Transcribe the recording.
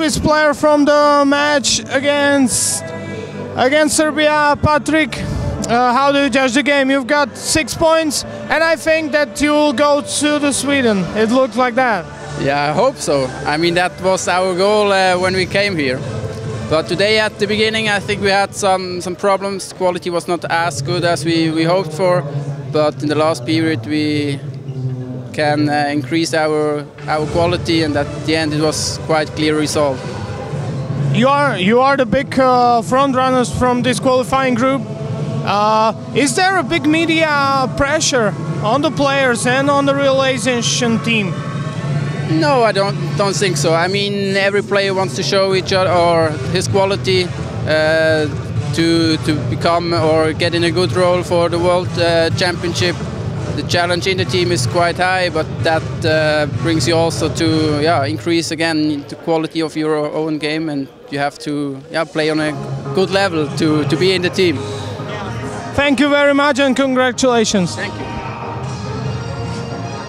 best player from the match against Serbia, Patrick. How do you judge the game? You've got 6 points, and I think that you'll go to the Sweden. It looked like that. Yeah, I hope so. I mean, that was our goal when we came here. But today at the beginning, I think we had some problems. Quality was not as good as we hoped for. But in the last period, we can increase our quality, and at the end, it was quite clear result. You are the big front runners from this qualifying group. Is there a big media pressure on the players and on the realization team? No, I don't think so. I mean, every player wants to show each other or his quality to become or get in a good role for the World Championship. The challenge in the team is quite high, but that brings you also to increase again the quality of your own game, and you have to play on a good level to be in the team. Thank you very much and congratulations. Thank you.